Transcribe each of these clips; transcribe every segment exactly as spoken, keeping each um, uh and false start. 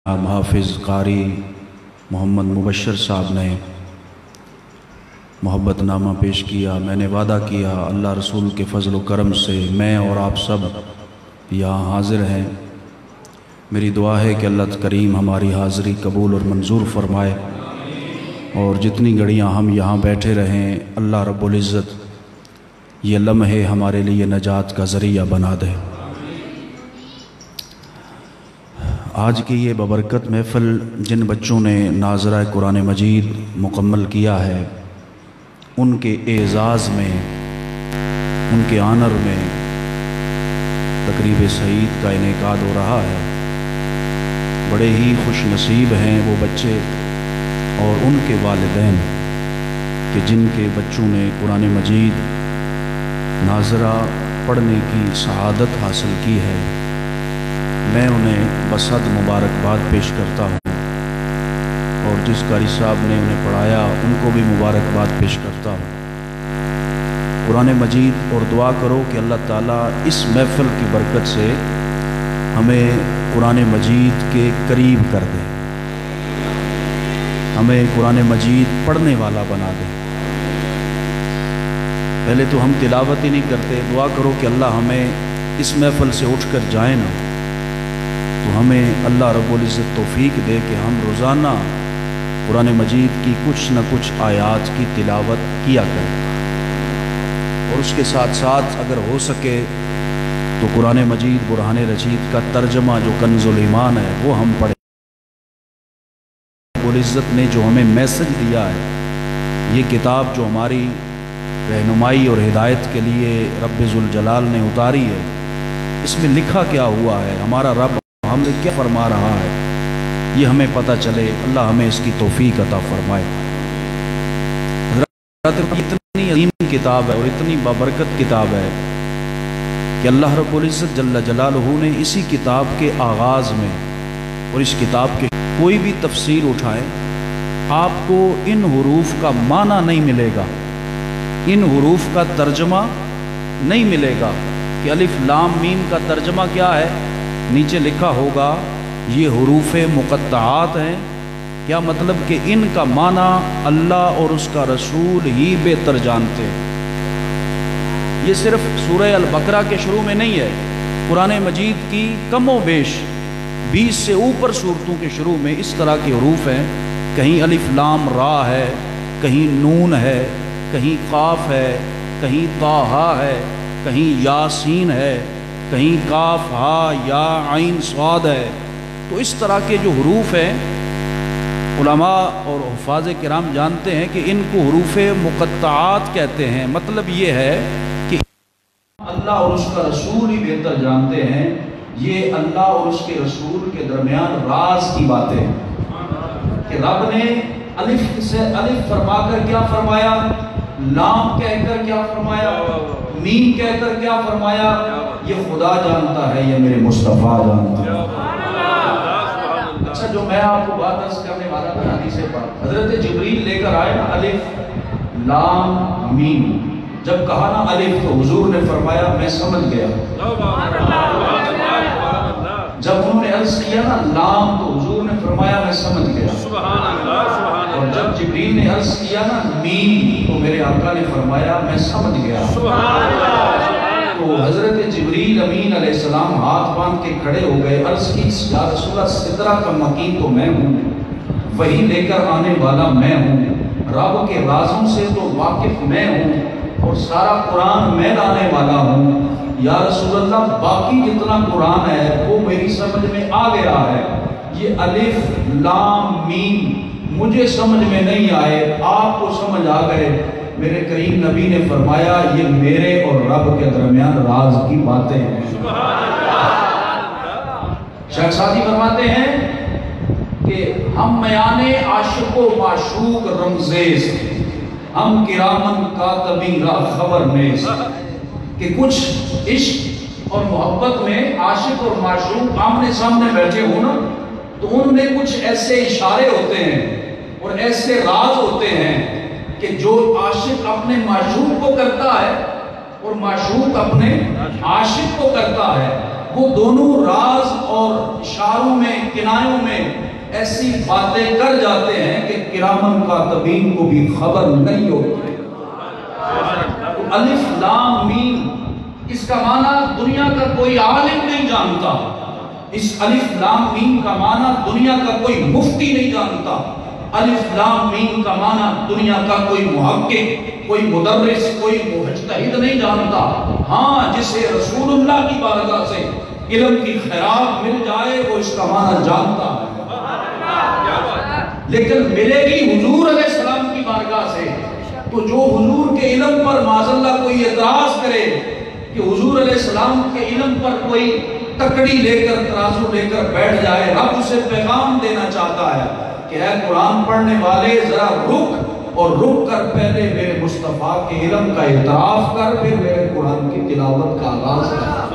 जनाब हाफिज़ कारी मोहम्मद मुबशर साहब ने मोहब्बत नामा पेश किया। मैंने वादा किया अल्लाह रसूल के फजल व करम से मैं और आप सब यहाँ हाज़िर हैं। मेरी दुआ है कि अल्लाह करीम हमारी हाज़िरी कबूल और मंजूर फरमाए और जितनी घड़ियाँ हम यहाँ बैठे रहें अल्लाह रब्बुल इज़्ज़त ये लम्हे हमारे लिए नजात का ज़रिया बना दे। आज की ये बबरकत महफ़िल जिन बच्चों ने नाज़रा कुरान मजीद मुकम्मल किया है उनके एज़ाज़ में, उनके आनर में तकरीब सईद का इनेकाद हो रहा है। बड़े ही खुश नसीब हैं वो बच्चे और उनके वालिदैन कि जिनके बच्चों ने कुरान मजीद नाज़रा पढ़ने की सआदत हासिल की है। मैं उन्हें बसद मुबारकबाद पेश करता हूँ और जिस कारी साहब ने उन्हें पढ़ाया उनको भी मुबारकबाद पेश करता हूँ। कुरान मजीद और दुआ करो कि अल्लाह ताला इस महफ़िल की बरकत से हमें कुरान मजीद के करीब कर दे, हमें कुरान मजीद पढ़ने वाला बना दे। पहले तो हम तिलावत ही नहीं करते। दुआ करो कि अल्लाह हमें इस महफ़िल से उठ कर जाए ना तो हमें अल्लाह रब्बुल इज़्ज़त तौफ़ीक दे कि हम रोज़ाना कुरान मजीद की कुछ न कुछ आयात की तिलावत किया करें और उसके साथ साथ अगर हो सके तो कुरान मजीद बुरहान रशीद का तर्जमा जो कंज़ुल ईमान है वो हम पढ़ें। रब्बुल इज़्ज़त ने जो हमें मैसेज दिया है, ये किताब जो हमारी रहनुमाई और हिदायत के लिए रब्बे ज़ुल जलाल ने उतारी है, इसमें लिखा क्या हुआ है, हमारा रब हमसे क्या फरमा रहा है, ये हमें पता चले। अल्लाह हमें इसकी तौफीक अता फरमाए। इतनी अजीम किताब है और इतनी बाबरकत किताब है कि अल्लाह रब्बुल इज़्ज़त जल्ला जलालहू ने इसी किताब के आगाज़ में और इस किताब के कोई भी तफसीर उठाएं आपको इन हुरूफ का माना नहीं मिलेगा, इन हुरूफ का तर्जमा नहीं मिलेगा कि अलिफ लाम मीम का तर्जमा क्या है। नीचे लिखा होगा ये हुरूफ मुक़त्तआत हैं, क्या मतलब कि इनका माना अल्लाह और उसका रसूल ही बेहतर जानते हैं। ये सिर्फ सूरह अल बकरा के शुरू में नहीं है, कुरान मजीद की कमो बेश बीस से ऊपर सूरतों के शुरू में इस तरह के हुरूफ हैं। कहीं अलिफ लाम रा है, कहीं नून है, कहीं काफ है, कहीं ताहा है, कहीं यासीन है, कहीं काफ हा या आइन स्वाद है। तो इस तरह के जो हुरूफ हैं उलमा और हुफ़ाज़ किराम जानते हैं कि इनको हुरूफ मुक़त्तआत कहते हैं। मतलब ये है कि अल्लाह और उसका रसूल ही बेहतर जानते हैं। ये अल्लाह और उसके रसूल के दरमियान राज की बातें हैं कि रब ने अलिफ से अलिफ फरमाकर क्या फरमाया, लाम कहकर क्या फरमाया, मीम कहकर क्या फरमाया, ये खुदा जानता है, ये मेरे मुस्तफ़ा जानता है। अच्छा, जो मैं आपको बात अर्ज़ करने वाला था हदीस पर, हज़रत जिब्रील लेकर आए ना अलिफ लाम मीम, जब कहा ना अलिफ तो हुजूर ने फरमाया मैं समझ गया। जब उन्होंने अर्ज़ किया ना लाम तो हुजूर ने फरमाया मैं समझ गया। और जब जिब्रील ने अर्ज़ किया ना मीम तो मेरे आका ने फरमाया मैं समझ गया। तो हज़रत जिब्रील अमीन अलैहिस्सलाम हाथ बांध के खड़े हो गए। अर्ज़ की या रसूलल्लाह सिदरा का मकीन तो मैं हूँ, वही लेकर आने वाला मैं हूँ, रब के राज़ों से तो वाकिफ़ मैं हूँ और सारा कुरान मैं लाने वाला हूँ। या रसूलल्लाह बाकी जितना कुरान है वो मेरी समझ में आ गया है, ये अलिफ लाम मीम मुझे समझ में नहीं आए, आपको समझ आ गए। मेरे करीम नबी ने फरमाया ये मेरे और रब के दरमियान राज की बातें हैं। शेख सादी फरमाते हैं कि हम मयाने आशिको माशूक रमज़ेज़, हम किरामन कातिबीन खबर नेज़, कि कुछ इश्क और मोहब्बत में आशिक और माशूक आमने सामने बैठे हो ना तो उनमें कुछ ऐसे इशारे होते हैं और ऐसे राज होते हैं कि जो आशिक अपने माशूक को करता है और माशूक अपने आशिक को करता है, وہ دونوں راز اور اشاروں میں کنایوں میں ایسی باتیں کر جاتے ہیں کہ کرامن کاتبین کو بھی خبر نہیں ہوتی۔ الف لام میم، اس کا معنی دنیا کا کوئی عالم نہیں جانتا، اس الف لام میم کا معنی دنیا کا کوئی مفتی نہیں جانتا، الف لام میم کا معنی دنیا کا کوئی محقق، کوئی مدرس، کوئی مجتہد نہیں جانتا۔ ہاں، جسے رسول اللہ کی بارگاہ سے علم کی خیرات مل جائے وہ اس کا معنی جانتا ہے، لیکن ملے گی حضور علیہ السلام کی بارگاہ سے تو جو حضور کے علم پر معاذ اللہ کوئی اعتراض کرے کہ حضور علیہ السلام کے علم پر کوئی تکڑی لے کر ترازو لے کر بیٹھ جائے، رب اسے پیغام دینا چاہتا ہے کہ اے قرآن پڑھنے والے ذرا رک اور رک کر پہلے میرے مصطفیٰ کے علم کا اعتراف کر، پھر میرے قرآن کی تلاوت کا آغاز کر۔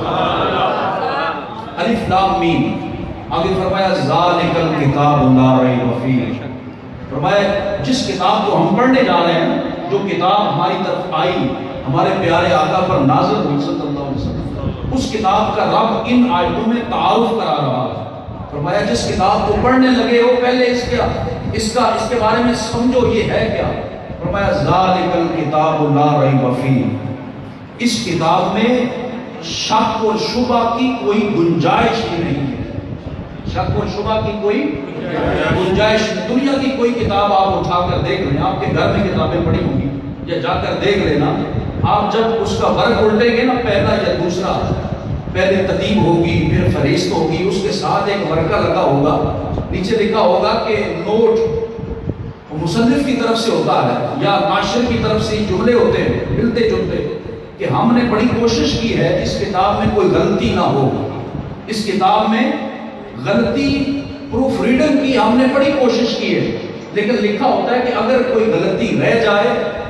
الف لام میم، آگے فرمایا ذالک الکتاب لا ریب فیہ، فرمایا جس کتاب کو ہم پڑھنے جا رہے ہیں، جو کتاب ہماری طرف آئی، ہمارے پیارے آقا پر نازل ہوئی صلی اللہ علیہ وسلم، اس کتاب کا رب ان آیتوں میں تعارف کرا رہا ہے۔ فرمایا جس کتاب کو پڑھنے لگے ہو پہلے اس کا اس کا اس کے بارے میں سمجھو یہ ہے کیا۔ فرمایا ذالک الکتاب لا ریب فیہ، اس کتاب میں شک و شبہ کی کوئی گنجائش ہی نہیں ہے، شک و شبہ کی کوئی گنجائش۔ دنیا کی کوئی کتاب آپ اٹھا کر دیکھ لیں، آپ کے گھر میں کتابیں پڑھی ہوں گی یا جا کر دیکھ لینا، آپ جب اس کا ورق الٹیں گے نا، پہلا یا دوسرا، پہلے ترتیب ہوگی پھر فہرست ہوگی، اس کے ساتھ ایک ورقہ لگا ہوگا، نیچے لکھا ہوگا کہ نوٹ مصنف کی طرف سے ہوتا ہے یا ناشر کی طرف سے جملے ہوتے ہیں ملتے جلتے، کہ ہم نے بڑی کوشش کی ہے اس کتاب میں کوئی غلطی نہ ہو، اس کتاب میں غلطی پروف ریڈنگ کی ہم نے بڑی کوشش کی ہے، لیکن لکھا ہوتا ہے کہ اگر کوئی غلطی رہ جائے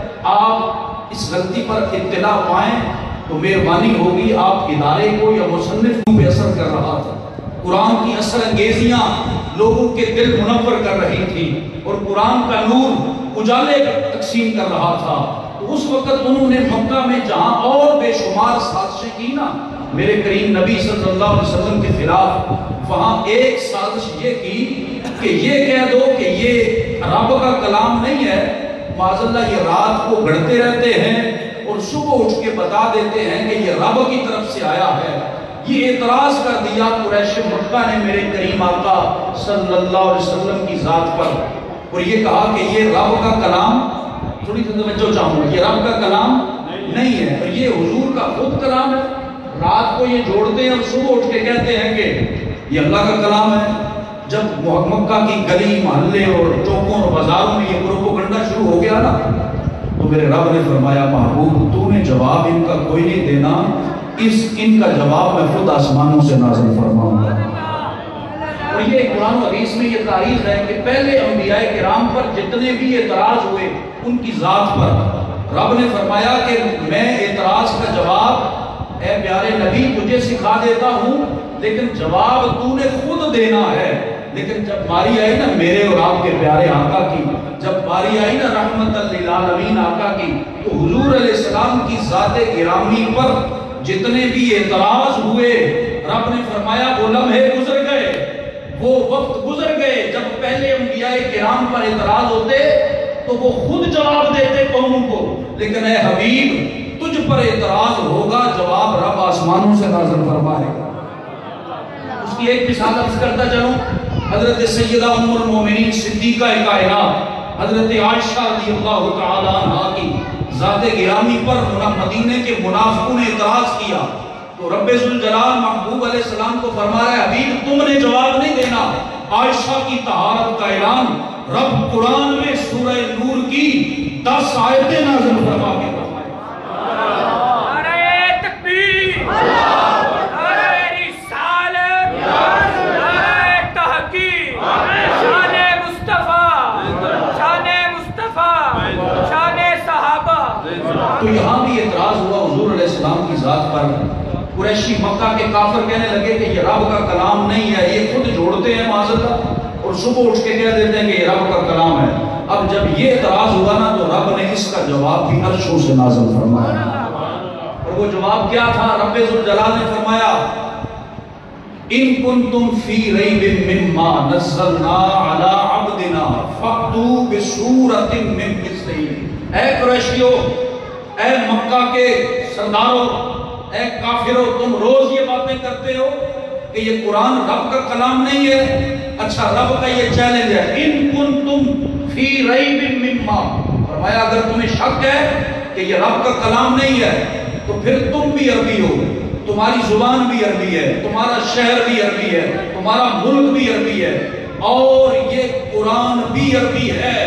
آپ اس غلطی پر اطلاع پائیں تو مہربانی ہوگی۔ آپ ادارے کو یا مصنف کو بے اثر کر رہا تھا، قرآن کی اثر انگیزیاں لوگوں کے دل منور کر رہی تھی اور قرآن کا نور اجالے تقسیم کر رہا تھا، تو اس وقت انہوں نے مکہ میں جہاں اور بے شمار سازشیں کی نا میرے کریم نبی صلی اللہ علیہ وسلم کے خلاف، وہاں ایک سازش یہ کی کہ یہ کہہ دو کہ یہ رب کا کلام نہیں ہے، معاذ اللہ یہ رات کو گھڑتے رہتے ہیں اور صبح اٹھ کے بتا دیتے ہیں کہ یہ رب کی طرف سے آیا ہے۔ یہ اعتراض کر دیا قریش مکہ نے میرے کریم آقا صلی اللہ علیہ وسلم کی ذات پر، اور یہ کہا کہ یہ رب کا کلام، تھوڑی سی توجہ چاہوں گا، یہ رب کا کلام نہیں ہے، اور یہ حضور کا خود کلام ہے۔ رات کو یہ جوڑتے ہیں اور صبح اٹھ کے کہتے ہیں کہ یہ اللہ کا کلام ہے۔ جب مکہ کی گلی محلے اور چوکوں اور بازاروں میں یہ پروپیگنڈا شروع ہو گیا نا، تو میرے رب نے فرمایا محبوب تو نے جواب ان کا کوئی نہیں دینا، اس ان کا جواب میں خود آسمانوں سے نازل فرماؤں گا۔ اور یہ قرآن و حدیث میں یہ تاریخ ہے کہ پہلے انبیاء کرام پر جتنے بھی اعتراض ہوئے ان کی ذات پر رب نے فرمایا کہ میں اعتراض کا جواب اے پیارے نبی تجھے سکھا دیتا ہوں، لیکن جواب تو نے خود دینا ہے۔ لیکن جب باری آئی نا میرے اور آپ کے پیارے آقا کی، جب باری آئی نا رحمت للعالمین آقا کی، تو حضور علیہ السلام کی ذات گرامی پر جتنے بھی اعتراض ہوئے رب نے فرمایا وہ لمحے گزر گئے، وہ وقت گزر گئے جب پہلے انبیاء کرام پر اعتراض ہوتے تو وہ خود جواب دیتے قوموں کو، لیکن اے حبیب تجھ پر اعتراض ہوگا جواب رب آسمانوں سے نازل فرمائے گا۔ اس کی ایک مثال عرض کرتا چلوں، حضرت سیدہ ام المومنین صدیقہ کائنات حضرت عائشہ رضی اللہ تعالی عنہ کی ذات گرامی پر مدینے کے منافقوں نے اعتراض کیا تو رب ذوالجلال محبوب علیہ السلام کو فرما رہا ہے حبیب تم نے جواب نہیں دینا، عائشہ کی طہارت کا اعلان رب قرآن میں سورہ نور کی دس آیتیں نازل فرما کے فرمائے۔ نعرہ تکبیر، نعرہ رسالت، نعرہ تحقیق، شان مصطفیٰ، شان مصطفیٰ، شان صحابہ۔ تو یہاں بھی اعتراض ہوا حضور علیہ السلام کی ذات پر، قریشی مکہ کے کافر کہنے لگے کہ یہ رب کا کلام نہیں ہے، یہ خود جوڑتے ہیں معاذ اللہ اور صبح اٹھ کے کہہ دیتے ہیں کہ یہ رب کا کلام ہے۔ اب جب یہ اعتراض ہوا نا تو رب نے اس کا جواب بھی عرشوں سے نازل فرمایا، اور وہ جواب کیا تھا؟ رب ذوالجلال نے فرمایا ان کنتم فی ریب مما نزلنا علی عبدنا فأتوا بسورۃ من مثلہ. اے قریشیو، اے مکہ کے سرداروں، اے کافروں، تم روز یہ باتیں کرتے ہو کہ یہ قرآن رب کا کلام نہیں ہے. اچھا، رب کا یہ چیلنج ہے، ان کنتم فی ریب مما. فرمایا اگر تمہیں شک ہے کہ یہ رب کا کلام نہیں ہے تو پھر تم بھی عربی ہو، تمہاری زبان بھی عربی ہے، تمہارا شہر بھی عربی ہے، تمہارا ملک بھی عربی ہے، اور یہ قرآن بھی عربی ہے.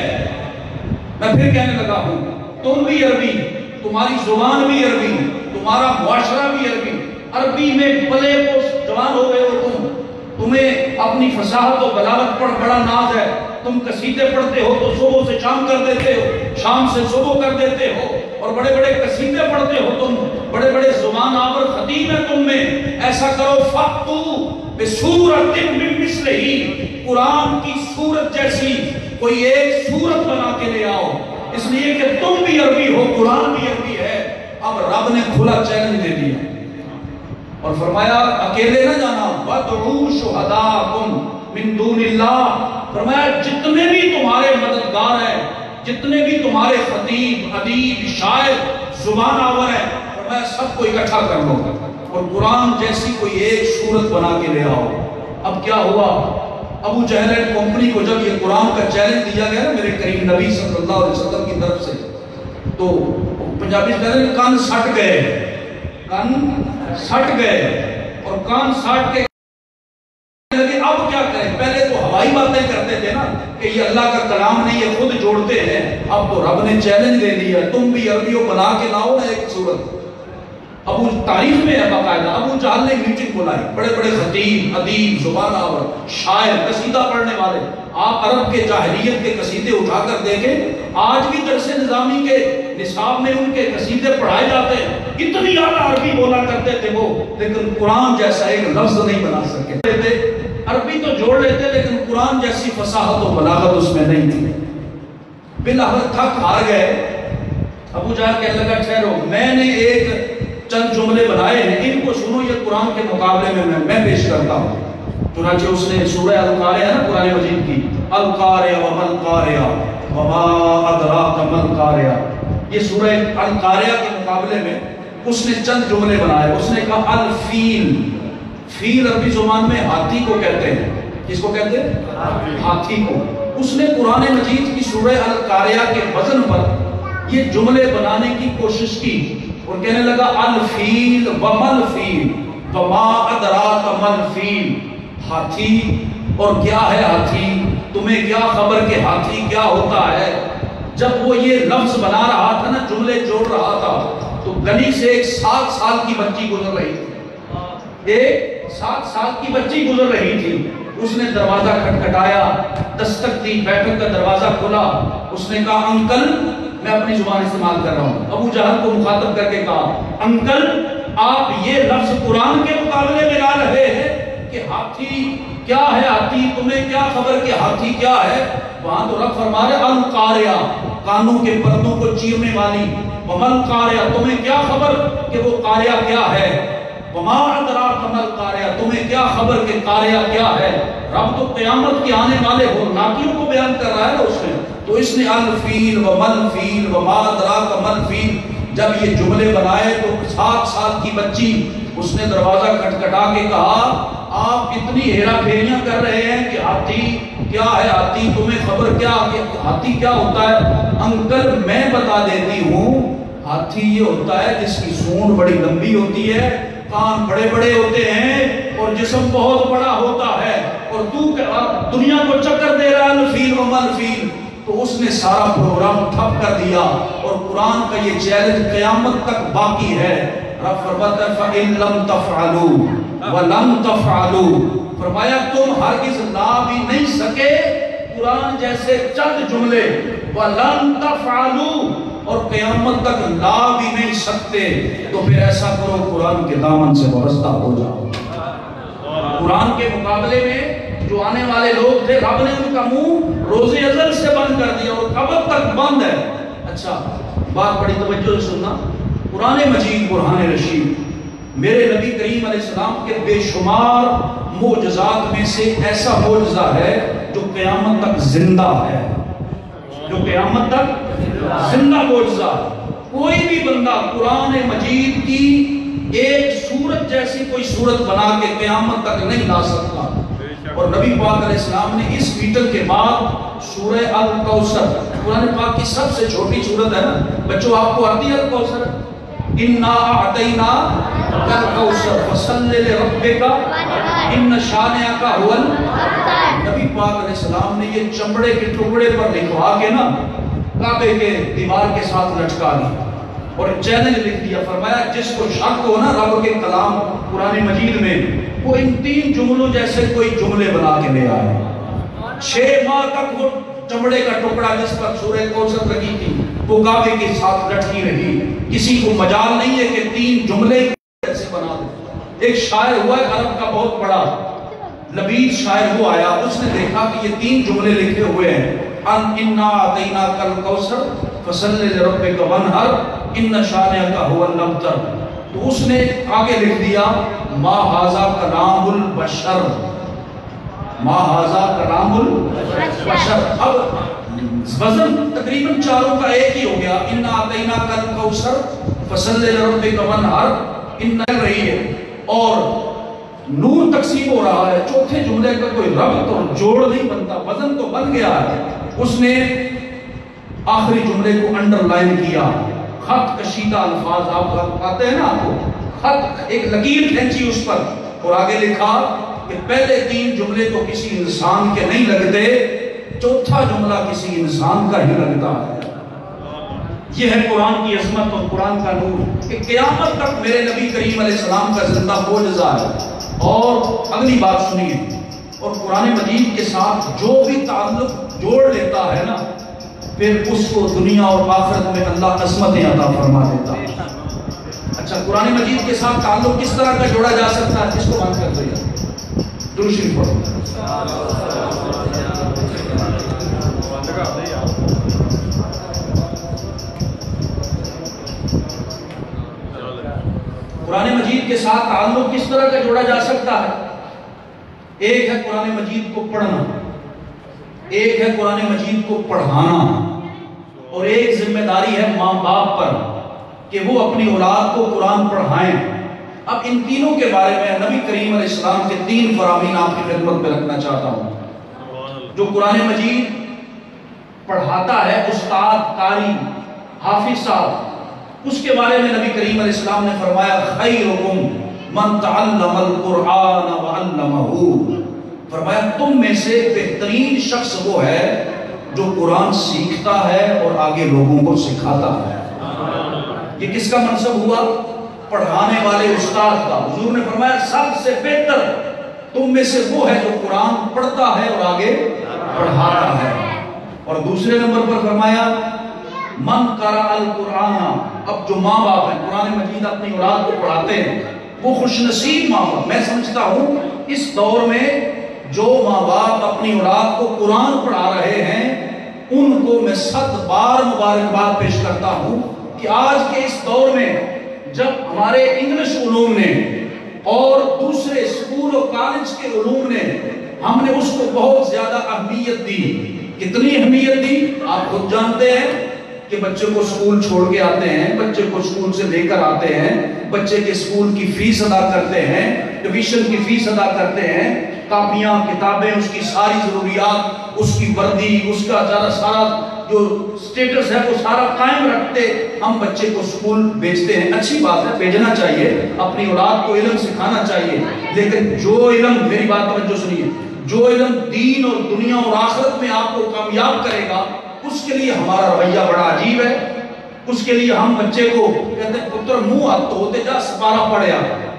میں پھر کہنے لگا ہوں، تم بھی عربی، تمہاری زبان بھی عربی، تمہارا معاشرہ بھی عربی. عربی میں پلے پوش جوان ہو گئے ہو تم، تمہیں اپنی فصاحت و بلاغت پر بڑا ناز ہے. تم قصیدے پڑھتے ہو تو صبح سے شام کر دیتے ہو، شام سے صبح کر دیتے ہو، اور بڑے بڑے قصیدے پڑھتے ہو تم، بڑے بڑے زبان آور خطیب ہیں تم میں. ایسا کرو، فَأْتُوا بِسُورَةٍ مِّن مِّثْلِهِ، قرآن کی سورت جیسی کوئی ایک سورت بنا کے لے آؤ، اس لیے کہ تم بھی عربی ہو، قرآن بھی عربی ہے. اب رب نے کھلا چیلنج دے دیا اور فرمایا اکیلے نہ جانا، وَادْعُوا شُهَدَاءَكُمْ مِن دُونِ اللَّهِ. فرمایا جتنے بھی تمہارے مددگار ہیں، جتنے بھی تمہارے خطیب، ادیب، شاعر، زبان آور ہیں، فرمایا سب کو اکٹھا کر لو اور قرآن جیسی کوئی ایک صورت بنا کے لے آؤ. اب کیا ہوا؟ ابو جہل اینڈ کمپنی کو جب یہ قرآن کا چیلنج دیا گیا نا میرے کریم نبی صلی اللہ علیہ وسلم کی طرف سے، تو پنجابی کہتے ہیں کان سٹ گئے، کان سٹ گئے، اور کان سٹ کے لگے اب کیا کریں. پہلے تو ہوائی باتیں کرتے تھے نا کہ یہ اللہ کا کلام نہیں ہے، خود جوڑتے ہیں. اب تو رب نے چیلنج دے دیا، تم بھی عربیوں بنا کے لاؤ نا ایک صورت. ابو تاریخ میں ہے باقاعدہ، ابو جہل نے میٹنگ بلائی، بڑے بڑے خطیب، ادیب، زبان آور، شاعر، قصیدہ پڑھنے والے. آپ عرب کے جاہلیت کے قصیدے اٹھا کر دیکھیں، آج بھی درس نظامی کے نصاب میں ان کے قصیدے پڑھائے جاتے ہیں. اتنی اعلیٰ عربی بولا کرتے تھے وہ، لیکن قرآن جیسا ایک لفظ نہیں بنا سکے. عربی تو جوڑ لیتے لیکن قرآن جیسی فصاحت و بلاغت اس میں نہیں تھی. بالآخر تھک ہار گئے. ابو جہل کہنے لگا ٹھہرو، میں نے ایک چند جملے بنائے ہیں، ان کو سنو، یہ قرآن کے مقابلے میں میں, میں پیش کرتا ہوں. چنانچہ اس نے سورہ القاریہ ہے نا قرآن مجید کی، القاریہ وما القاریہ وما ادراک ما القاریہ، یہ سورہ القاریہ کے مقابلے میں اس نے چند جملے بنائے. اس نے کہا الفیل، فیل عربی زبان میں ہاتھی کو کہتے ہیں. کس کو کہتے ہیں؟ ہاتھی کو. اس نے قرآن مجید کی سورہ القاریہ کے وزن پر یہ جملے بنانے کی کوشش کی اور کہنے لگا الفیل ومل فیل وما ادراک مل فیل. ہاتھی، اور کیا ہے ہاتھی، تمہیں کیا خبر کہ ہاتھی کیا ہوتا ہے. جب وہ یہ لفظ بنا رہا تھا نا، جملے جوڑ رہا تھا، تو گلی سے ایک سات سال کی بچی گزر رہی تھی. ایک سات سال کی بچی گزر رہی تھی. اس نے دروازہ کھٹکھٹایا، دستک دی، بیٹھک کا دروازہ کھلا. اس نے کہا انکل، میں اپنی زبان استعمال کر رہا ہوں، ابو جہل کو مخاطب کر کے کہا انکل، آپ یہ لفظ قرآن کے مقابلے میں لا رہے ہیں کہ ہاتھی کیا ہے، ہاتھی تمہیں کیا خبر کہ ہاتھی کیا ہے. وہاں تو رب فرما رہے القاریہ، کانوں کے پردوں کو چیرنے والی، ومل قاریہ، تمہیں کیا خبر کہ وہ قاریہ کیا ہے، وما ادراک ما القاریہ، تمہیں کیا خبر کہ قاریہ کیا ہے. رب تو قیامت کے آنے والے ہولناکیوں کو بیان کر رہا ہے نا اس میں. تو اس نے الفیل ومل فیل وما ادراک ما الفیل جب یہ جملے بنائے تو سات سال کی بچی اس نے دروازہ کھٹکھٹا کے کہا آپ اتنی ہیرا پھیریاں کر رہے ہیں کہ ہاتھی کیا ہے، ہاتھی تمہیں خبر کیا کہ ہاتھی کیا ہوتا ہے. انکل میں بتا دیتی ہوں، ہاتھی یہ ہوتا ہے جس کی سونڈ بڑی لمبی ہوتی ہے، کان بڑے بڑے ہوتے ہیں اور جسم بہت بڑا ہوتا ہے، اور تو دنیا کو چکر دے رہا ہے الفیل ومل فیل. تو اس نے سارا پروگرام ٹھپ کر دیا اور قرآن کا یہ چیلنج قیامت تک باقی ہے. رب فرماتا ہے فَإِن لَمْ تَفْعَلُوا وَلَمْ تَفْعَلُوا، فرمایا تم ہرگز لا بھی نہیں سکے قرآن جیسے چند جملے، وَلَمْ تَفْعَلُوا، اور قیامت تک لا بھی نہیں سکتے. تو پھر ایسا کرو قرآن کے دامن سے وابستہ ہو جاؤ. قرآن کے مقابلے میں جو آنے والے لوگ تھے، رب نے ان کا منہ روز ازل سے بند کر دیا اور قبر تک بند ہے. اچھا بات بڑی توجہ سے سننا، قرآن مجید برہان رشید میرے نبی کریم علیہ السلام کے بے شمار معجزات میں سے ایسا معجزہ ہے جو قیامت تک زندہ ہے، جو قیامت تک زندہ معجزہ ہے۔ کوئی بھی بندہ قرآن مجید کی ایک سورت جیسی کوئی سورت بنا کے قیامت تک نہیں لا سکتا۔ اور نبی پاک علیہ السلام نے اس میٹنگ کے بعد سورہ الکوثر، قرآن پاک کی سب سے چھوٹی سورت ہے نا بچوں، آپ کو آتی ہے الکوثر؟ اِنَّا أَعْطَيْنَاكَ الْكَوْثَرَ فَصَلِّ لِرَبِّكَ إِنَّ شَانِئَكَ هُوَ الْأَبْتَرُ۔ نبی پاک علیہ السلام نے یہ چمڑے کے ٹکڑے پر لکھوا کے نا کعبے کے دیوار کے ساتھ لٹکا دی اور چیلنج لکھ دیا، فرمایا جس کو شک ہو نا رب کے کلام قرآن مجید میں، وہ ان تین جملوں جیسے کوئی جملے بنا کے لے آئے۔ چھ ماہ تک وہ چمڑے کا ٹکڑا جس پر سورہ کوثر لگی تھی وہ کعبے کے ساتھ لٹکی رہی، کسی کو مجال نہیں ہے کہ تین جملے کیسے بنا دے۔ ایک شاعر ہوا ہے عرب کا بہت بڑا لبید شاعر، وہ آیا، اس نے دیکھا کہ یہ تین جملے لکھے ہوئے ہیں، ان انا اعطیناک الکوثر فصلی لربک وانحر ان شانئک هو الابتر، تو اس نے آگے لکھ دیا ما ھذا کلام البشر، ما ھذا کلام البشر۔ اب وزن تقریباً چاروں کا ایک ہی ہو گیا، انا اعطیناک الکوثر فصلی لربک وانحر، ان رہی ہے اور نور تقسیم ہو رہا ہے، چوتھے جملے کا کوئی ربط اور جوڑ نہیں بنتا، وزن تو بن گیا ہے۔ اس نے آخری جملے کو انڈر لائن کیا، خط کشیدہ الفاظ، آپ آتے ہیں نا آپ کو خط، ایک لکیر کھینچی اس پر اور آگے لکھا کہ پہلے تین جملے تو کسی انسان کے نہیں لگتے، چوتھا جملہ کسی انسان کا ہی لگتا ہے۔ یہ ہے قرآن کی عظمت اور قرآن کا نور کہ قیامت تک میرے نبی کریم علیہ السلام کا زندہ معجزہ ہے۔ اور اگلی بات سنیے، اور قرآن مجید کے ساتھ جو بھی تعلق جوڑ لیتا ہے نا پھر اس کو دنیا اور آخرت میں اللہ عظمتیں عطا فرما دیتا ہے۔ اچھا، قرآن مجید کے ساتھ تعلق کس طرح کا جوڑا جا سکتا ہے؟ اس کو بند کر دیا، درود شریف پڑھو۔ قرآن مجید کے ساتھ تعلق کس طرح کا جوڑا جا سکتا ہے؟ ایک ہے قرآن مجید کو پڑھنا، ایک ہے قرآن مجید کو پڑھانا، اور ایک ذمہ داری ہے ماں باپ پر کہ وہ اپنی اولاد کو قرآن پڑھائیں۔ اب ان تینوں کے بارے میں نبی کریم علیہ السلام کے تین فرامین آپ کی خدمت میں رکھنا چاہتا ہوں۔ جو قرآن مجید پڑھاتا ہے استاد، قاری، حافظ صاحب، اس کے بارے میں نبی کریم علیہ السلام نے فرمایا خیرکم من تعلم القرآن وعلمہ، فرمایا تم میں سے بہترین شخص وہ ہے جو قرآن سیکھتا ہے اور آگے لوگوں کو سکھاتا ہے۔ یہ کس کا منصب ہوا؟ پڑھانے والے استاد کا۔ حضور نے فرمایا سب سے بہتر تم میں سے وہ ہے جو قرآن پڑھتا ہے اور آگے پڑھاتا ہے۔ اور دوسرے نمبر پر فرمایا من قرأ القرآن، اب جو ماں باپ ہیں قرآن مجید اپنی اولاد کو پڑھاتے ہیں وہ خوش نصیب ماں باپ۔ میں سمجھتا ہوں اس دور میں جو ماں باپ اپنی اولاد کو قرآن پڑھا رہے ہیں ان کو میں صد بار مبارکباد پیش کرتا ہوں کہ آج کے اس دور میں جب ہمارے انگلش علوم نے اور دوسرے اسکول اور کالج کے علوم نے ہم نے اس کو بہت زیادہ اہمیت دی۔ کتنی اہمیت دی آپ خود جانتے ہیں کہ بچے کو اسکول چھوڑ کے آتے ہیں، بچے کو اسکول سے لے کر آتے ہیں، بچے کے اسکول کی فیس ادا کرتے ہیں، ٹیوشن کی فیس ادا کرتے ہیں، کاپیاں، کتابیں، اس کی ساری ضروریات، اس کی وردی، اس کا سارا سارا جو سٹیٹس ہے وہ سارا قائم رکھتے ہم بچے کو اسکول بھیجتے ہیں۔ اچھی بات ہے، بھیجنا چاہیے، اپنی اولاد کو علم سکھانا چاہیے، لیکن جو علم، میری بات توجہ سنیے، جو علم دین اور دنیا اور آخرت میں آپ کو کامیاب کرے گا اس کے لیے ہمارا رویہ بڑا عجیب ہے۔ اس کے لیے ہم بچے کو کہتے ہیں پتر منہ ہاتھ دھوتے جا سپارہ پڑھیا،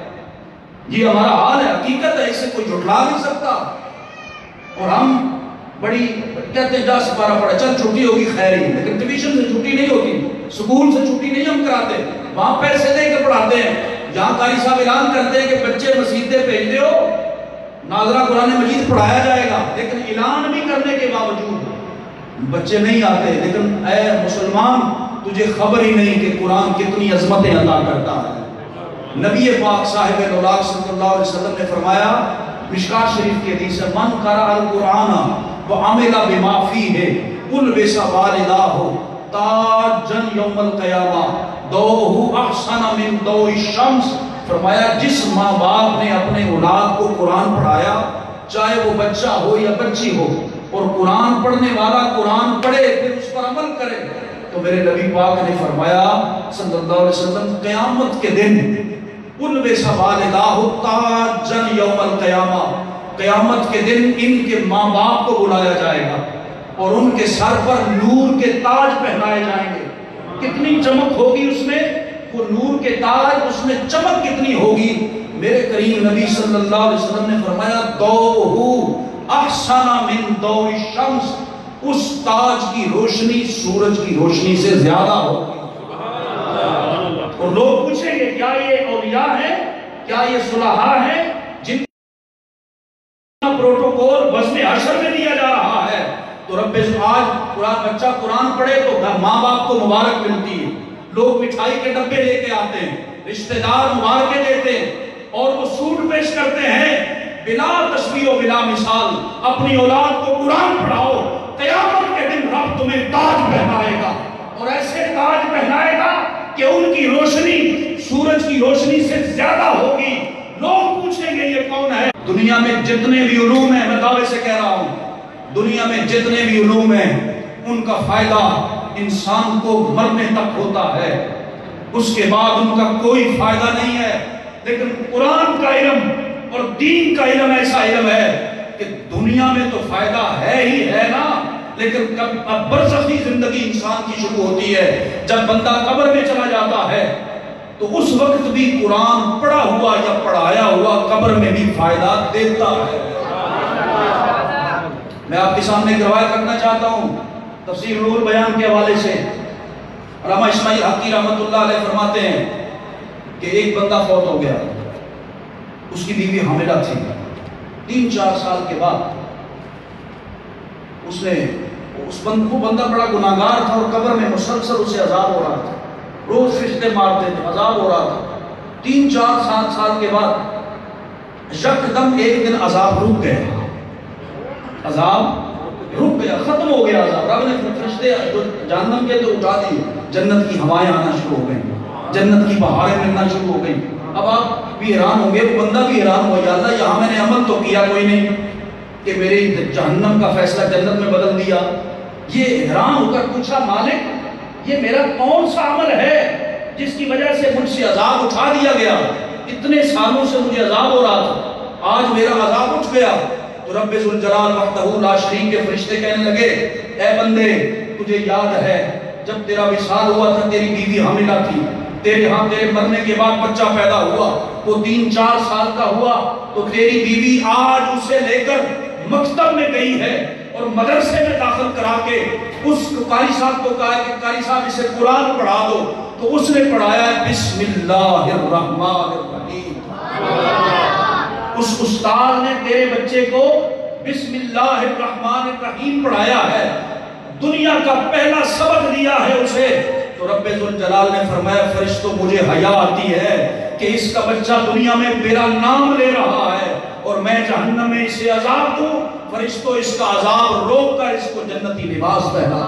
یہ ہمارا حال ہے، حقیقت ہے، اسے کوئی جھٹلا نہیں سکتا۔ اور ہم بڑی کہتے ہیں جا سپارہ پڑھا، چل چھٹی ہوگی خیر ہی، لیکن ٹیوشن سے چھٹی نہیں ہوتی، سکول سے چھٹی نہیں ہم کراتے، وہاں پیسے دے کے پڑھاتے ہیں۔ جہاں قاری صاحب اعلان کرتے ہیں کہ بچے مسجدیں بھیج دیو، ناظرہ قرآن مجید پڑھایا جائے گا، لیکن اعلان بھی کرنے کے باوجود بچے نہیں آتے۔ لیکن اے مسلمان، تجھے خبر ہی نہیں کہ قرآن کتنی عظمتیں عطا کرتا ہے۔ نبی پاک صاحب الاولاق صلی اللہ علیہ وسلم نے فرمایا، مشکاۃ شریف کی حدیث ہے، من قرأ القرآن وعمل بما فیہ البس والداہ تاجا یوم القیامہ ضوءہ احسن من ضوء الشمس۔ فرمایا جس ماں باپ نے اپنے اولاد کو قرآن پڑھایا، چاہے وہ بچہ ہو یا بچی ہو، اور قرآن پڑھنے والا قرآن پڑھے پھر اس پر عمل کرے، تو میرے نبی پاک نے فرمایا صلی اللہ علیہ وسلم، قیامت کے دن البس والداہ تاجا یوم القیامہ، قیامت کے دن ان کے ماں باپ کو بلایا جائے گا اور ان کے سر پر نور کے تاج پہنائے جائیں گے۔ کتنی چمک ہوگی اس میں، وہ نور کے تاج، اس میں چمک کتنی ہوگی۔ میرے کریم نبی صلی اللہ علیہ وسلم نے فرمایا ضوءہ احسن من ضوء الشمس، اس تاج کی روشنی سورج کی روشنی سے زیادہ ہوگی۔ اور لوگ پوچھیں گے کیا یہ اولیاء ہیں، کیا یہ صلحاء ہیں جن کا پروٹوکول وزن حشر میں دیا جا رہا ہے؟ تو رب آج قرآن بچہ قرآن پڑھے تو ماں باپ کو مبارک ملتی ہے، لوگ مٹھائی کے ڈبے لے کے آتے ہیں، رشتہ دار مبارکیں دیتے ہیں اور وہ سوٹ پیش کرتے ہیں بلا تشبیہ و بلا مثال۔ اپنی اولاد کو قرآن پڑھاؤ، قیامت کے دن رب تمہیں تاج پہنائے گا، اور ایسے تاج پہنائے گا کہ ان کی روشنی سورج کی روشنی سے زیادہ ہوگی۔ لوگ پوچھیں گے یہ کون ہے؟ دنیا میں جتنے بھی علوم ہیں، میں دعوے سے کہہ رہا ہوں، دنیا میں جتنے بھی علوم ہیں ان کا فائدہ انسان کو مرنے تک ہوتا ہے، اس کے بعد ان کا کوئی فائدہ نہیں ہے۔ لیکن قرآن کا علم اور دین کا علم ایسا علم ہے کہ دنیا میں تو فائدہ ہے ہی ہے نا، لیکن اب برزخی زندگی انسان کی شروع ہوتی ہے، جب بندہ قبر میں چلا جاتا ہے تو اس وقت بھی قرآن پڑھا ہوا یا پڑھایا ہوا قبر میں بھی فائدہ دیتا ہے۔ میں آپ کے سامنے ایک روایت کرنا چاہتا ہوں تفسیر نور بیان کے حوالے سے۔ علامہ اسماعیل حقی رحمۃ اللہ علیہ فرماتے ہیں کہ ایک بندہ فوت ہو گیا، اس کی بیوی حاملہ تھی، تین چار سال کے بعد اس نے اس بند وہ بندہ بڑا گناہگار تھا اور قبر میں مسلسل اسے عذاب ہو رہا تھا، روز فرشتے مارتے تھے، عذاب ہو رہا تھا۔ تین چار سات سال کے بعد یکدم ایک دن عذاب رک گئے، عذاب رک گیا، ختم ہو گیا عذاب۔ رب نے فرشتے جو جہنم کے تو اٹھا دی، جنت کی ہوائیں آنا شروع ہو گئیں، جنت کی بہاریں ملنا شروع ہو گئیں۔ اب آپ بھی حیران ہوں گے، وہ بندہ بھی حیران ہو، یا اللہ یہاں میں نے عمل تو کیا کوئی نہیں کہ میرے جہنم کا فیصلہ جنت میں بدل دیا۔ یہ حیران ہو کر پوچھا، مالک یہ میرا کون سا عمل ہے جس کی وجہ سے مجھ سے عذاب اٹھا دیا گیا؟ اتنے سالوں سے مجھے عذاب ہو رہا تھا، آج میرا عذاب اٹھ گیا۔ تو رب ذوالجلال وحدہ لا شریک کے فرشتے کہنے لگے، اے بندے تجھے یاد ہے جب تیرا وصال ہوا تھا تیری بیوی حاملہ تھی، تیرے ہاں تیرے مرنے کے بعد بچہ پیدا ہوا، وہ تین چار سال کا ہوا، تو تیری بیوی آج اسے لے کر مکتب میں گئی ہے اور مدرسے میں داخل کرا کے اس قاری صاحب کو کہا کہ قاری صاحب اسے قرآن پڑھا دو، تو اس نے پڑھایا ہے بسم اللہ الرحمن الرحیم۔ اس استاد نے تیرے بچے کو بسم اللہ الرحمن الرحیم پڑھایا ہے، دنیا کا پہلا سبق دیا ہے اسے۔ تو رب ذوالجلال نے فرمایا فرشتوں مجھے حیا آتی ہے کہ اس کا بچہ دنیا میں میرا نام لے رہا ہے اور میں جہنم میں اسے عذاب دوں، فرشتوں اس کا عذاب روک کر اس کو جنتی لباس پہنا۔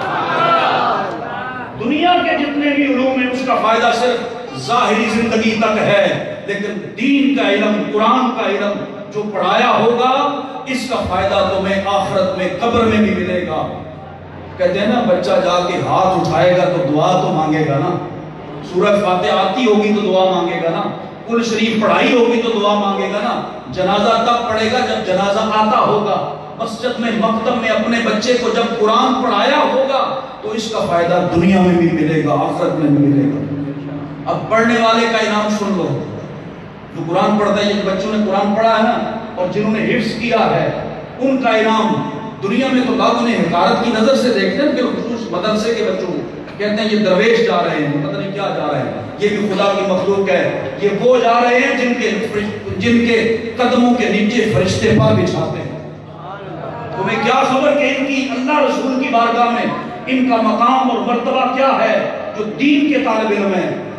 دنیا کے جتنے بھی علوم ہیں اس کا فائدہ صرف ظاہری زندگی تک ہے، لیکن دین کا علم، قرآن کا علم جو پڑھایا ہوگا اس کا فائدہ تمہیں آخرت میں قبر میں بھی ملے گا۔ کہتے ہیں نا بچہ جا کے ہاتھ اٹھائے گا تو دعا تو مانگے گا نا، سورہ فاتحہ آتی ہوگی تو دعا مانگے گا نا، قرآن شریف پڑھائی ہوگی تو دعا مانگے گا نا، جنازہ تب پڑھے گا جب جنازہ آتا ہوگا، مسجد میں مکتب میں اپنے بچے کو جب قرآن پڑھایا ہوگا تو اس کا فائدہ دنیا میں بھی ملے گا، آخرت میں بھی ملے گا۔ اب پڑھنے والے کا انعام سن لو، جو قرآن پڑھتا ہے، جن بچوں نے قرآن پڑھا ہے نا اور جنہوں نے حفظ کیا ہے ان کا انعام دنیا میں تو لوگ انہیں حقارت کی نظر سے دیکھتے ہیں کہ خصوص مدرسے کے بچوں کہتے ہیں یہ درویش جا رہے ہیں، پتہ نہیں کیا جا رہے ہیں، یہ بھی خدا کی مخلوق ہے، یہ وہ جا رہے ہیں جن کے جن کے قدموں کے نیچے فرشتے پا بچھاتے ہیں۔ تمہیں کیا خبر کہ ان کی اللہ رسول کی بارگاہ میں ان کا مقام اور مرتبہ کیا ہے جو دین کے طالب علم ہیں۔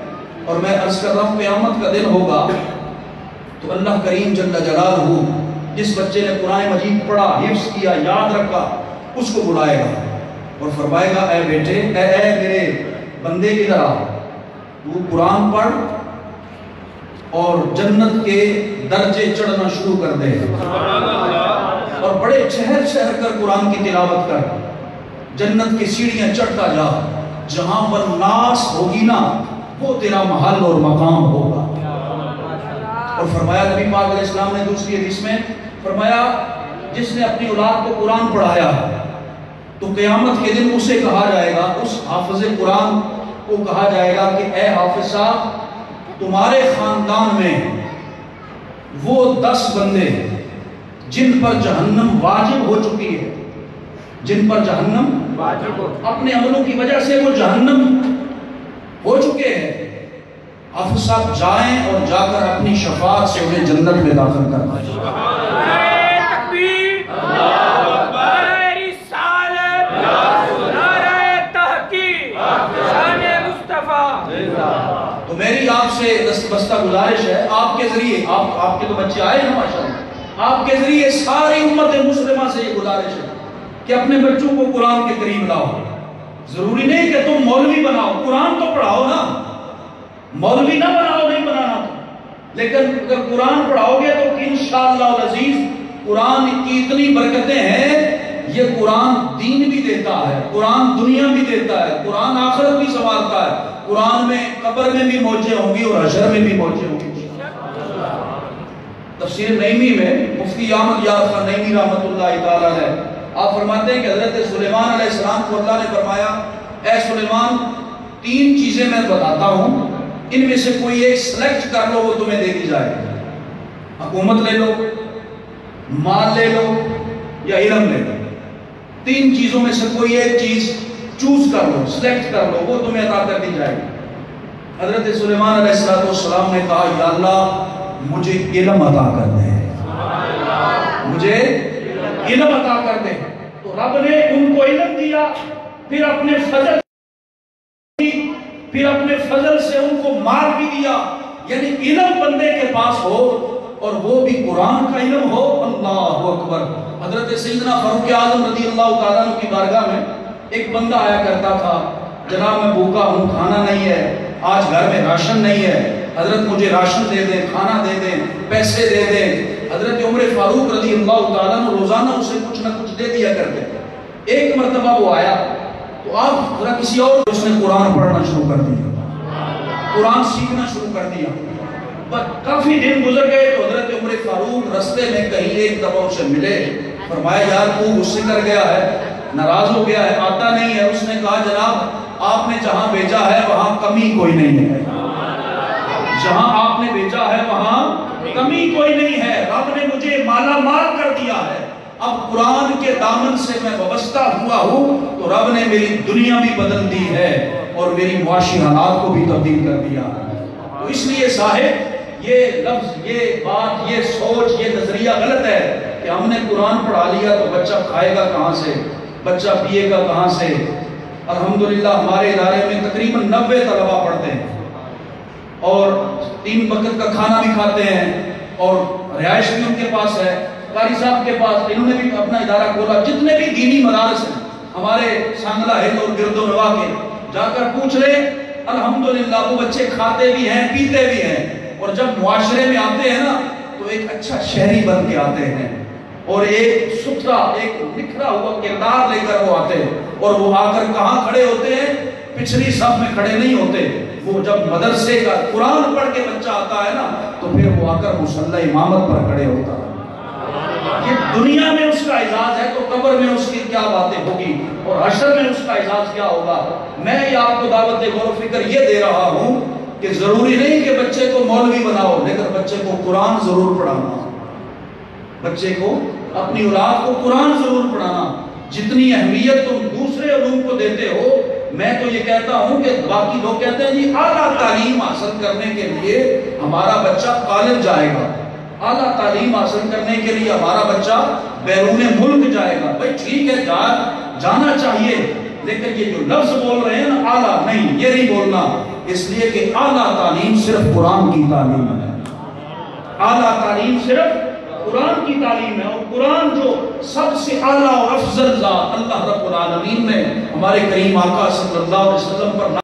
اور میں عرض کر رہا ہوں قیامت کا دن ہوگا تو اللہ کریم جل جلالہ جس بچے نے قرآن مجید پڑھا، حفظ کیا، یاد رکھا، اس کو بلائے گا اور فرمائے گا اے بیٹے، اے اے میرے بندے کی طرح تو قرآن پڑھ اور جنت کے درجے چڑھنا شروع کر دے، اور بڑے چہر چہر کر قرآن کی تلاوت کر، جنت کی سیڑھیاں چڑھتا جا، جہاں پر ناس ہوگی نا وہ تیرا محل اور مقام ہوگا۔ اور فرمایا نبی پاک علیہ السلام نے دوسری حدیث میں فرمایا جس نے اپنی اولاد کو قرآن پڑھایا تو قیامت کے دن اسے کہا جائے گا، اس حافظ قرآن کو کہا جائے گا کہ اے حافظ صاحب تمہارے خاندان میں وہ دس بندے جن پر جہنم واجب ہو چکی ہے، جن پر جہنم واجب ہو، اپنے عملوں کی وجہ سے وہ جہنم ہو چکے ہیں، حافظ صاحب جائیں اور جا کر اپنی شفاعت سے انہیں جنت میں داخل کرنا ہے۔ تو میری آپ سے دست بستہ گزارش ہے، آپ کے ذریعے، آپ آپ کے تو بچے آئے ہیں ماشاءاللہ، آپ کے ذریعے ساری امت مسلمہ سے یہ گزارش ہے کہ اپنے بچوں کو قرآن کے قریب لاؤ۔ ضروری نہیں کہ تم مولوی بناؤ، قرآن تو پڑھاؤ نا، مولوی نہ بناؤ، نہیں بنانا تو، لیکن اگر قرآن پڑھاؤ گے تو انشاءاللہ العزیز قرآن کی اتنی برکتیں ہیں، یہ قرآن دین بھی دیتا ہے، قرآن دنیا بھی دیتا ہے، قرآن آخرت بھی سنوارتا ہے، قرآن میں قبر میں بھی موجیں ہوں گی اور حشر میں بھی موجیں ہوں گی۔ تفسیر نعیمی میں مفتی احمد یار خان نعیمی رحمۃ اللہ تعالیٰ ہے، آپ فرماتے ہیں کہ حضرت سلیمان علیہ السلام کو اللہ نے فرمایا اے سلیمان تین چیزیں میں بتاتا ہوں، ان میں سے کوئی ایک سلیکٹ کر لو، وہ تمہیں دے دی جائے، حکومت لے لو، مال لے لو یا علم لے لو، تین چیزوں میں سے کوئی ایک چیز چوز کر لو، سلیکٹ کر لو، وہ تمہیں عطا کر دی جائے گی۔ حضرت سلیمان علیہ السلام نے کہا یا اللہ مجھے علم عطا کر دے، مجھے علم عطا کر دے، تو رب نے ان کو علم دیا، پھر اپنے فضل پھر اپنے فضل سے ان کو مال بھی دیا، یعنی علم بندے کے پاس ہو اور وہ بھی قرآن کا علم ہو، اللہ اکبر۔ حضرت سیدنا فاروق اعظم رضی اللہ تعالیٰ عنہ کی بارگاہ میں ایک بندہ آیا کرتا تھا، جناب میں بھوکا ہوں، کھانا نہیں ہے، آج گھر میں راشن نہیں ہے، حضرت مجھے راشن دے دیں، کھانا دے دیں، پیسے دے دیں۔ حضرت عمر فاروق رضی اللہ تعالیٰ عنہ روزانہ اسے کچھ نہ کچھ دے دیا کرتے۔ ایک مرتبہ وہ آیا تو آپ ذرا کسی اور، اس نے قرآن پڑھنا شروع کر دیا، قرآن سیکھنا شروع کر دیا۔ کافی دن گزر گئے تو حضرت عمر فاروق رستے میں کہیں ایک دفعہ اسے ملے، فرمایا یار تو غصے کر گیا ہے، ناراض ہو گیا ہے، آتا نہیں ہے۔ اس نے کہا جناب آپ نے جہاں بھیجا ہے وہاں کمی کوئی نہیں ہے، جہاں آپ نے بھیجا ہے وہاں کمی کوئی نہیں ہے، رب نے مجھے مالا مال کر دیا ہے، اب قرآن کے دامن سے میں وابستہ ہوا ہوں تو رب نے میری دنیا بھی بدل دی ہے اور میری معاشی حالات کو بھی تبدیل کر دیا۔ تو اس لیے صاحب یہ لفظ، یہ بات، یہ سوچ، یہ نظریہ غلط ہے کہ ہم نے قرآن پڑھا لیا تو بچہ کھائے گا کہاں سے، بچہ پیے گا کہاں سے۔ الحمدللہ ہمارے ادارے میں تقریباً نوے طلبہ پڑھتے ہیں اور تین وقت کا کھانا بھی کھاتے ہیں اور رہائش بھی ان کے پاس ہے، قاری صاحب کے پاس، انہوں نے بھی اپنا ادارہ کھولا۔ جتنے بھی دینی مدارس ہیں ہمارے سانگلہ ہند اور گرد و نواح کے، جا کر پوچھ لیں، الحمدللہ وہ بچے کھاتے بھی ہیں، پیتے بھی ہیں، اور جب معاشرے میں آتے ہیں نا تو ایک اچھا شہری بن کے آتے ہیں اور ایک ستھرا، ایک نکھرا ہوا کردار لے کر وہ آتے ہیں، اور وہ آ کر کہاں کھڑے ہوتے ہیں؟ پچھلی صف میں کھڑے نہیں ہوتے۔ وہ جب مدرسے کا قرآن پڑھ کے بچہ آتا ہے نا تو پھر وہ آ کر مصلی امامت پر کھڑے ہوتا ہے۔ یہ دنیا میں اس کا اعزاز ہے تو قبر میں اس کی کیا باتیں ہوگی اور حشر میں اس کا اعزاز کیا ہوگا۔ میں یہ آپ کو دعوت غور و فکر یہ دے رہا ہوں کہ ضروری نہیں کہ بچے کو مولوی بناؤ، لیکن بچے کو قرآن ضرور پڑھانا، بچے کو، اپنی اولاد کو قرآن ضرور پڑھانا۔ جتنی اہمیت تم دوسرے علوم کو دیتے ہو، میں تو یہ کہتا ہوں کہ باقی لوگ کہتے ہیں جی اعلیٰ تعلیم حاصل کرنے کے لیے ہمارا بچہ کالج جائے گا، اعلیٰ تعلیم حاصل کرنے کے لیے ہمارا بچہ بیرون ملک جائے گا۔ بھائی ٹھیک ہے، جا جانا چاہیے، لیکن یہ جو لفظ بول رہے ہیں نا اعلیٰ، نہیں، یہ نہیں بولنا۔ اس لیے کہ اعلیٰ تعلیم صرف قرآن کی تعلیم ہے، اعلیٰ تعلیم صرف قرآن کی تعلیم ہے، اور قرآن جو سب سے اعلیٰ اور افضل ذات اللہ رب العالمین نے ہمارے کریم آقا صلی اللہ علیہ وسلم پر